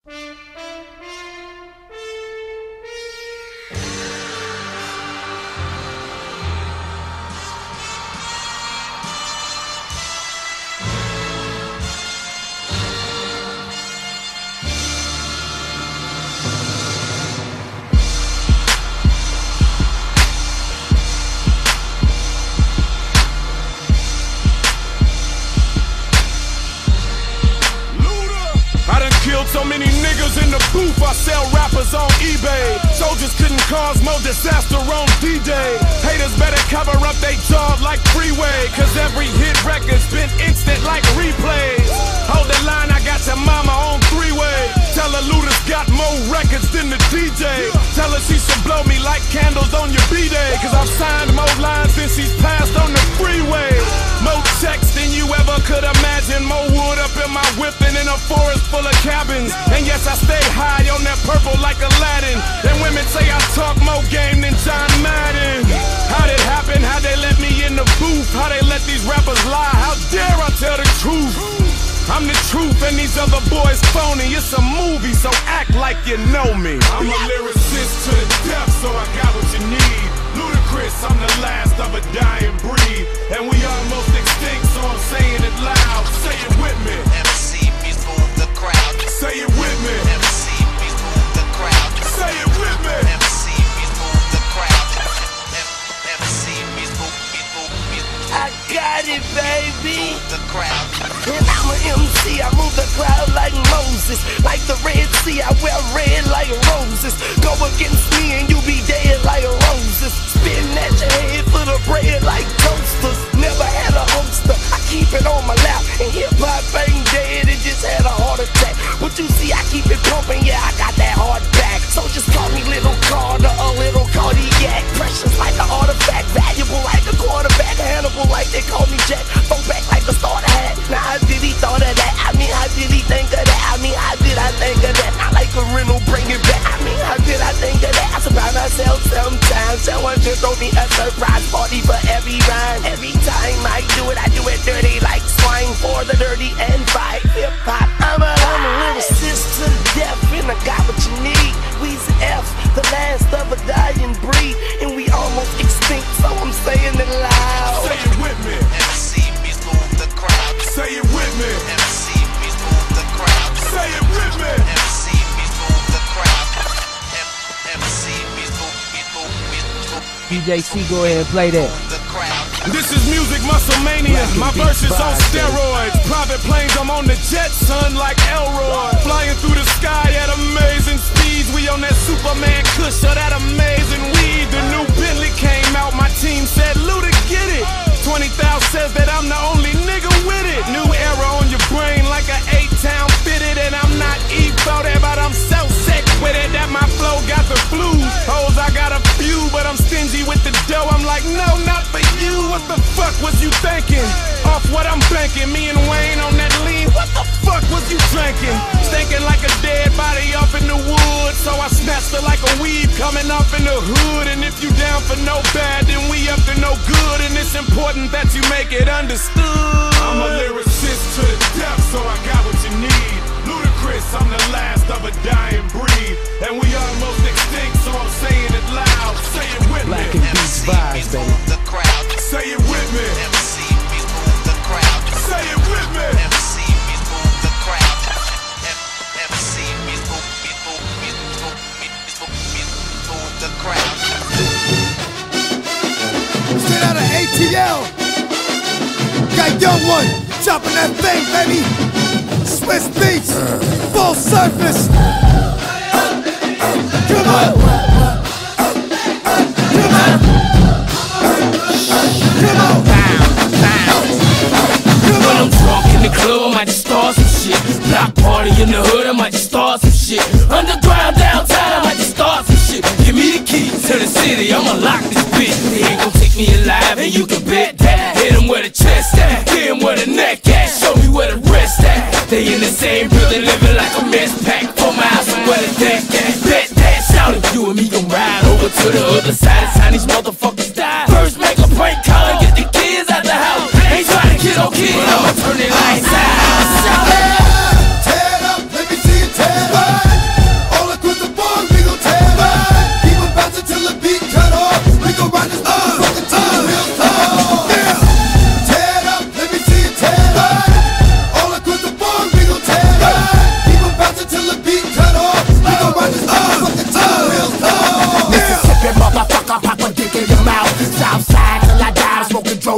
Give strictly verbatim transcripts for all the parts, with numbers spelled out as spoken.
So many niggas in the booth, I sell rappers on eBay. Soldiers couldn't cause more disaster on D Day. Haters better cover up they jaws like Freeway, cause every hit record's been instant like replays. Hold the line, I got your mama on three-way. Tell her Luda's got more records than the D J. Tell her she should blow me like candles on your B-Day, cause I've signed more lines than she's passed on the freeway. More checks than you ever could imagine. More wood up in my whip than in a forest full of cabins. And yes, I stay high on that purple like Aladdin. And women say I talk more game than John Madden. How'd it happen? How'd they let me in the booth? How they let these rappers lie? How dare I tell the truth? I'm the truth and these other boys phony. It's a movie, so act like you know me. I'm a lyricist to the death, so I got what you need. Ludacris, I'm the last of a dying breed. And we almost extinct, so I'm saying it loud. Say it with me. M C B's move the crowd. Say it with me. M C B's move the crowd. Say it with me. M C B's move the crowd. M C B's move, B's move, B's move. I got it, baby. Move the crowd. And I'm an M C, I move the crowd like Moses. Like the Red Sea, I wear red like roses. Go against me and you be dead like roses. Spin at your head for the bread like toasters. Never had a holster, I keep it on my lap. And hip-hop ain't dead, it just had a heart attack. But you see, I keep it pumping, yeah, I got that hard back. So just call me Little Carter, a little cardiac. Precious like an artifact, valuable like a quarterback. Hannibal like they call me Jack, throw back like a starter hat. Now how did he thought of that? I mean, how did he think of that? I mean, how did I think of that? Not like a rental, bring it back. I mean, how did I think of that? I surprise myself sometimes. Someone just throw me a surprise party for every rhyme. Every time I do it, I do it dirty like swine for the dirty and fight hip-hop. I'm a, I'm a lyricist to the death, and I got what you need. We's F, the last of a dying breed, and we almost extinct, so I'm saying it loud. Say it with me. M C B's move the crowd. Say it with me. M C B's move the crowd. Say it with me. M C B's move the crowd. M C B's move, B's move, B's move. D J C, go ahead and play that. The crowd. This is music muscle mania. My verse is on steroids. Private planes, I'm on the jet, son, like Elroy. Flying through the sky at amazing speeds. We on that Superman kush or that amazing weed. The new Bentley came out, my team said, Luda, get it. twenty thousand says that I'm the only nigga with it. New era on your brain like an eight-town fitted. And I'm not E-voted, but I'm so sick with it that my flow got the flu. Hoes, I got a few, but I'm stingy with the dough. I'm like, no, not for you. What the fuck was you thinking? Off what I'm banking, me and Wayne on that lean. What the fuck was you drinking? Stinking like a dead body up in the woods. So I snatched her like a weed coming up in the hood. And if you down for no bad, then we up to no good. And it's important that you make it understood. I'm a lyricist to the death, so I got what you need. Ludacris, I'm the last of a dying breed. And we almost extinct, so I'm saying it loud. Say it with Black me. and Beats vibes, baby. The crowd. Say it with me. M C B's move the crowd. Say it with me. M C B's move the crowd. M C B's move, B's move, B's move, B's move, B's move the crowd. Straight out of A T L. Got young one chopping that thing, baby. Swiss beats, full surface. Come on. Come on. Come on. When I'm drunk in the club, I might just start some shit. Block party in the hood, I might just start some shit. Underground downtown, I might just start some shit. Give me the key to the city, I'ma lock this bitch. They ain't gon' take me alive, and you can bet that. Hit him where the chest at, hit him where the neck at. Show me where the rest at. They in the same building, living like a mess pack. Four miles from where the deck at. Bet that, shout it. You and me gon' ride over to the other side. It's time these motherfuckers die. First make a prank call and get the kids out the house. Ain't trying to kill no kid, I'ma turn it lights out. Shout it. Tear it up, let me see you tear it up.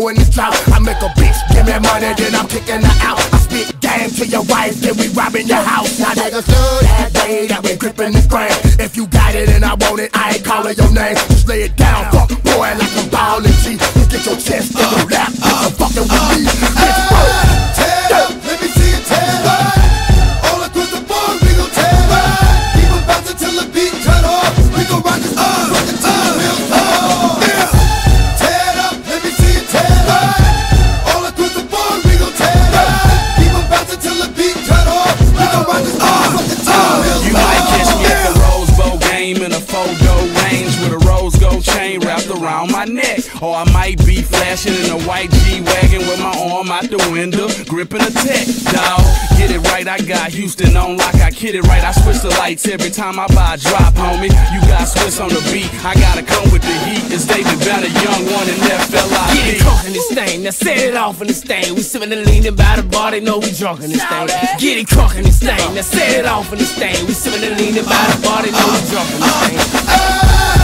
in this drought. I make a bitch give me money, then I'm kicking her out. I spit game to your wife, then we robbing your house. Now niggas know that day that we gripping the grain. If you got it and I want it, I ain't calling your name. Just lay it down, fuck boy, like I'm ballin' G. You get your chest in your lap, I'm fucking with me. Bitch, tear it up, let me see it tear it up. All across the board, we gon' tear it up. Keep it bouncing till the beat cut off. We gon' rock this up, rock it till the wheels come off. Yeah. Tear it up, let me see it tear it up. All across the board, we gon' tear it up. Keep it bouncing till the beat cut off. We gon' rock this up, rock it till the wheels You come might off. catch me at the Rose Bowl game in a photo range with a rose gold chain wrapped around my neck. Or I might be flashing in a white G-Wagon with my arm out the window, gripping a tech, dawg. Get it right, I got Houston on lock, I kid it right. I switch the lights every time I buy a drop, homie. You got Swiss on the beat, I gotta come with the heat. It's David Banner, young one and F L I P. Get it crunk in this thing, now set it off in this thing. We sippin' and leaning by the bar, they know we drunk in this thing. Get it crunk in this thing, now set it off in this thing. We sippin' and leaning by the bar, they know we drunk in this thing.